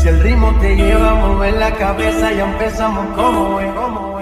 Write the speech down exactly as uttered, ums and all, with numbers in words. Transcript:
Si el ritmo te lleva a mover la cabeza, ya empezamos como es.